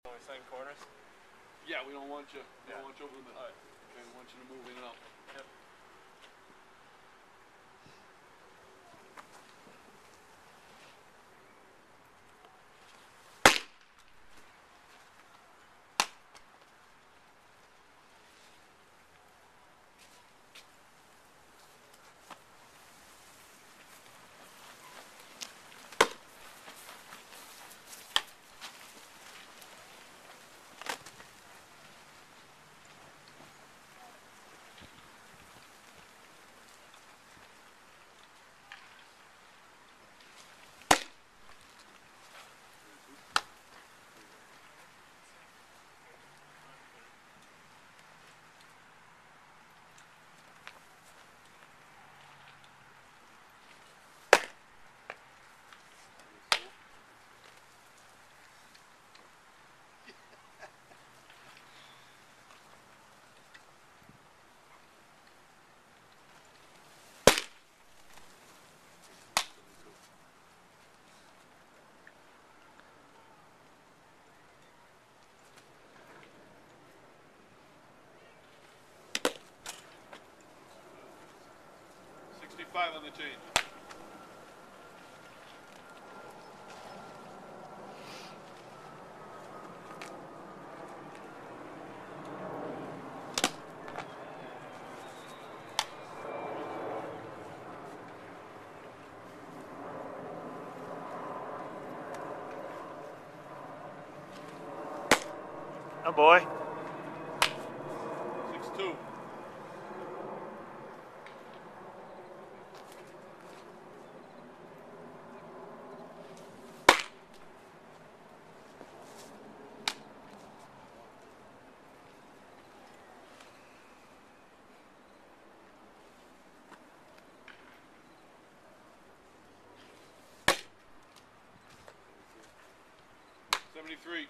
Only same corners? Yeah, we don't want you. We Yeah. don't want you over the middle. Alright. Okay, we want you to move in and out. Yep. On the change. Oh boy. 6-2. $73.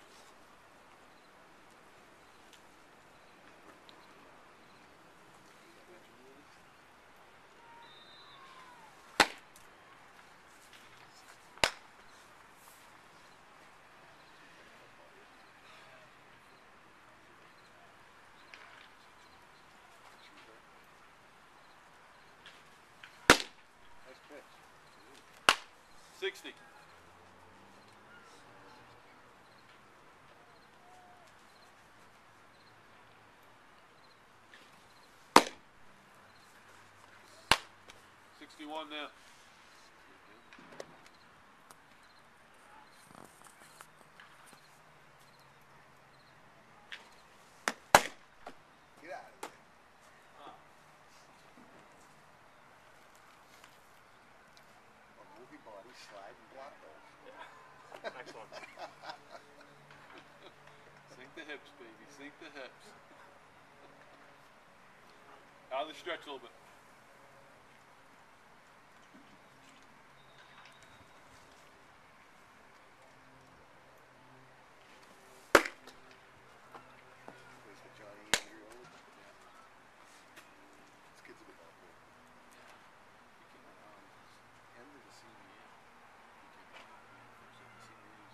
Nice pitch. 60. $61 now. Get out of here. A movie body, slide, and block those. Yeah. Next one. Sink the hips, baby. Sink the hips. Out of the stretch a little bit. Plays with Johnny Andrew. Yeah. This kid's a good ball player. He came around end of the senior year. He came around first of the senior year.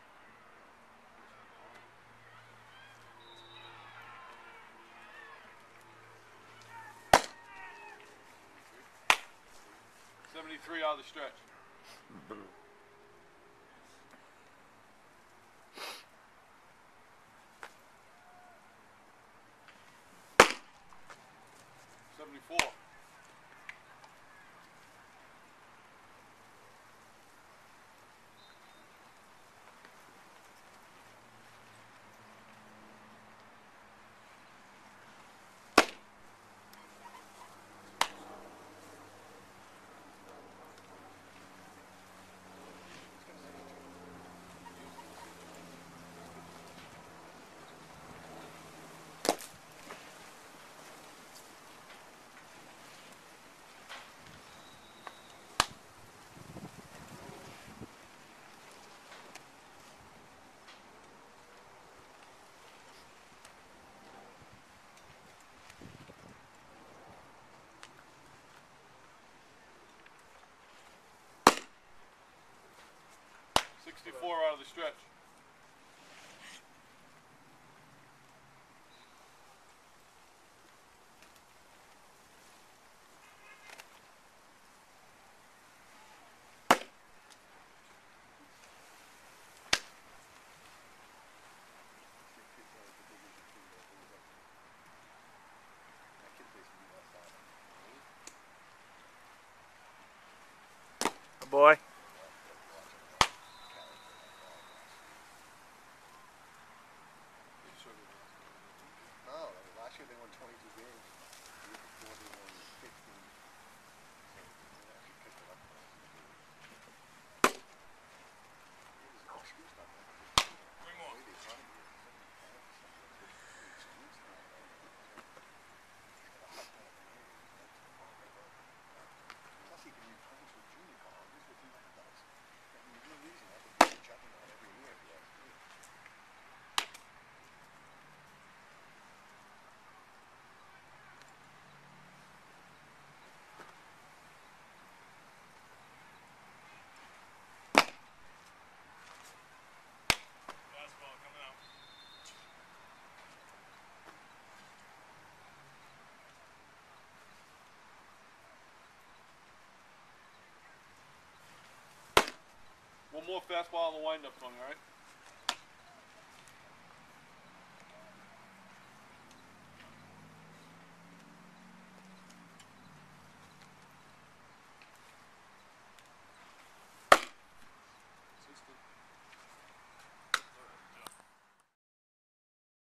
$73 out of the stretch. $74. $64 out of the stretch. more fastball on the windup swing, alright?